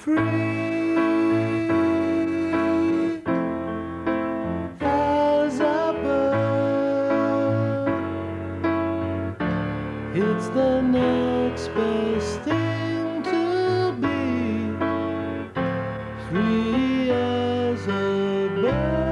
free as a bird. It's the next best thing to be free as a bird.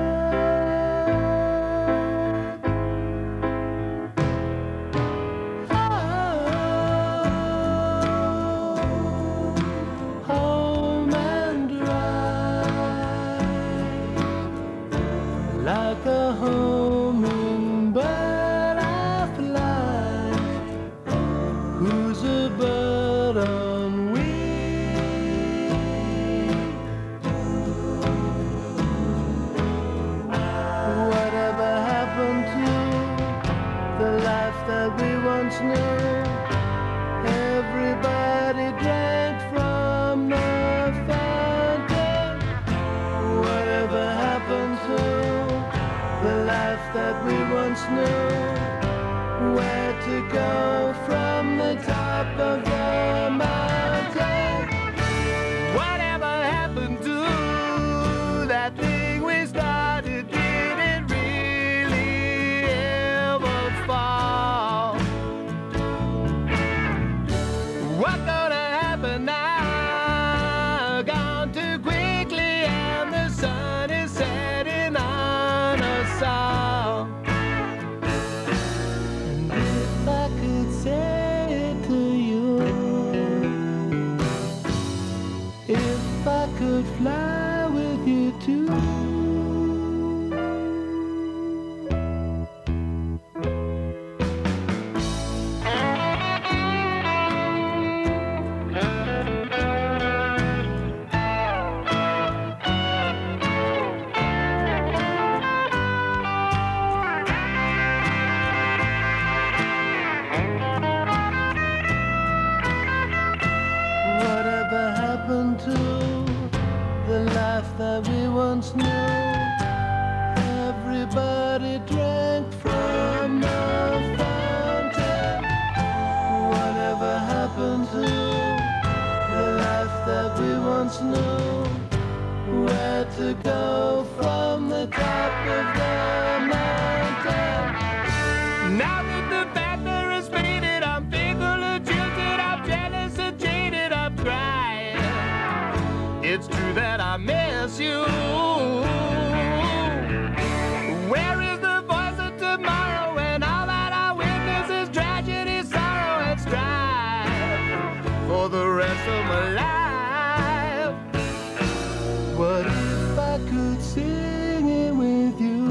Like a homing bird I fly, who's a bird on wing. Whatever happened to the life that we once knew? Everybody drank from the fountain. Whatever happened to the life that we once knew? Where to go from the top of the mountain? Whatever happened to that thing we started? Did it really ever fall? What's gonna happen now? Gone too quickly and the sun is setting on us all. And if I could say it to you, if I could fly with you too. Whatever happened to the life that we once knew? Everybody drank from the fountain. Whatever happened to the life that we once knew? Where to go from the top of the mountain? Now that the banner is faded, I'm fickle or jilted, I'm jealous or jaded, I'm crying. It's true that I miss you. Where is the voice of tomorrow when all that I witness is tragedy, sorrow, and strife for the rest of my life? What if I could sing it with you?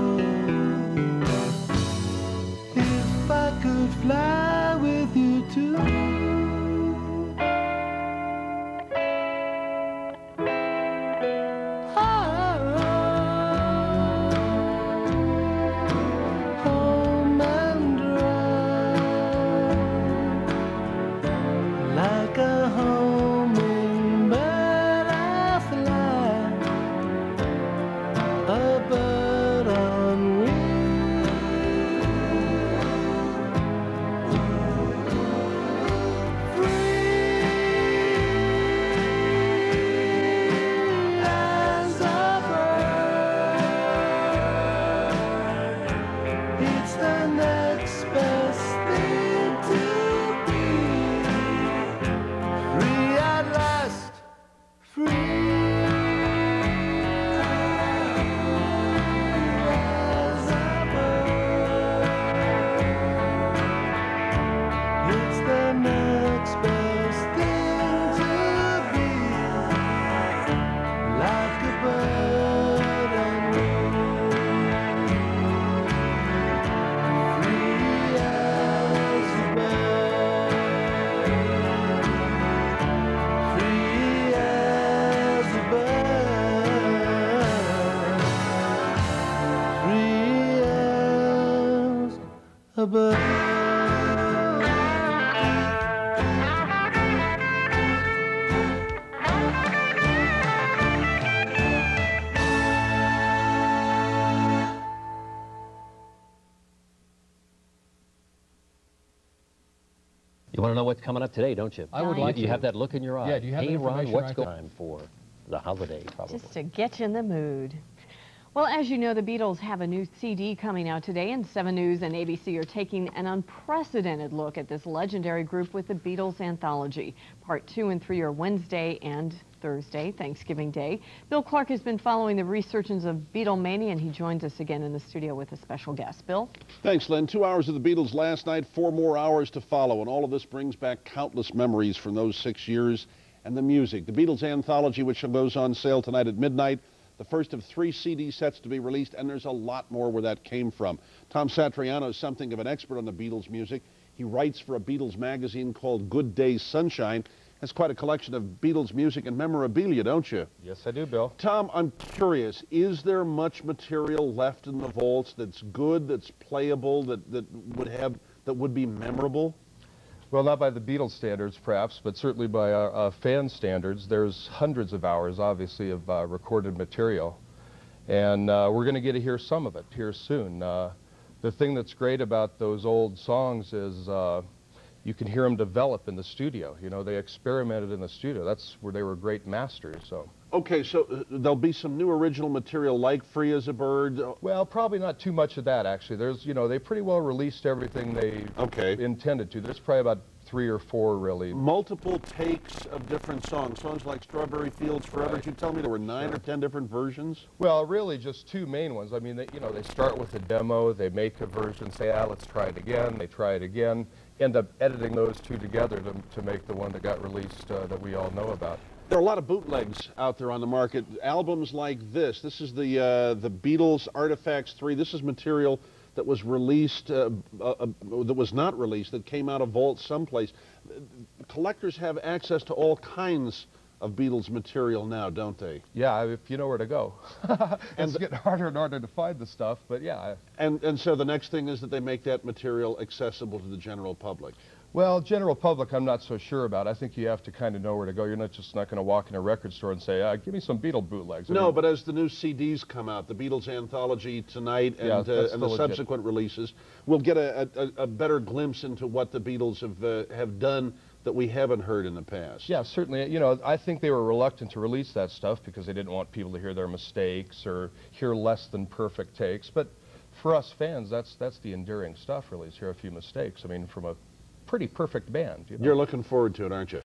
If I could fly with you too. Home and dry, like a homing bird I fly, a bird on wing. Free as a bird. It's the next best thing to be free at last. Free as a bird. It's the next best thing to be like a bird on wing. Free as a bird. Free as a bird. Free as a bird. want to know what's coming up today, don't you? I would like to. You have that look in your eye. Yeah, do you have hey, the Ron, information what's right going on for the holiday, probably? Just to get you in the mood. Well, as you know, the Beatles have a new CD coming out today, and 7 News and ABC are taking an unprecedented look at this legendary group with the Beatles anthology. Part 2 and 3 are Wednesday and Thursday, Thanksgiving Day. Bill Clark has been following the resurgence of Beatlemania, and he joins us again in the studio with a special guest. Bill? Thanks, Lynn. 2 hours of the Beatles last night, 4 more hours to follow, and all of this brings back countless memories from those 6 years and the music. The Beatles anthology, which goes on sale tonight at midnight, the first of 3 CD sets to be released, and there's a lot more where that came from. Tom Satriano is something of an expert on the Beatles music. He writes for a Beatles magazine called Good Day Sunshine. Has quite a collection of Beatles music and memorabilia, don't you? Yes, I do, Bill. Tom, I'm curious, is there much material left in the vaults that's good, that's playable, that would be memorable? Well, not by the Beatles standards, perhaps, but certainly by fan standards. There's hundreds of hours, obviously, of recorded material. And we're going to get to hear some of it here soon. The thing that's great about those old songs is you can hear them develop in the studio. You know, they experimented in the studio. That's where they were great masters. So. Okay, so there'll be some new original material like Free as a Bird? Well, probably not too much of that, actually. There's, you know, they pretty well released everything they intended to. There's probably about 3 or 4, really. Multiple takes of different songs. Songs like Strawberry Fields Forever. Right. Did you tell me there were 9 or 10 different versions? Well, really just 2 main ones. I mean, they start with a demo, they make a version, say, let's try it again, they try it again, end up editing those 2 together to make the one that got released that we all know about. There are a lot of bootlegs out there on the market. Albums like this. This is the Beatles Artifacts 3. This is material that was released, that was not released, that came out of vaults someplace. Collectors have access to all kinds of Beatles material now, don't they? Yeah, if you know where to go. It's getting harder and harder to find the stuff, but yeah. And so the next thing is that they make that material accessible to the general public. Well, general public, I'm not so sure about. I think you have to kind of know where to go. You're not going to walk in a record store and say, give me some Beatle bootlegs. No, but as the new CDs come out, the Beatles anthology tonight and the subsequent releases, we'll get a better glimpse into what the Beatles have done that we haven't heard in the past. Yeah, certainly. You know, I think they were reluctant to release that stuff because they didn't want people to hear their mistakes or hear less than perfect takes. But for us fans, that's the endearing stuff, really, is hear a few mistakes. I mean, from a pretty perfect band. You know? You're looking forward to it, aren't you?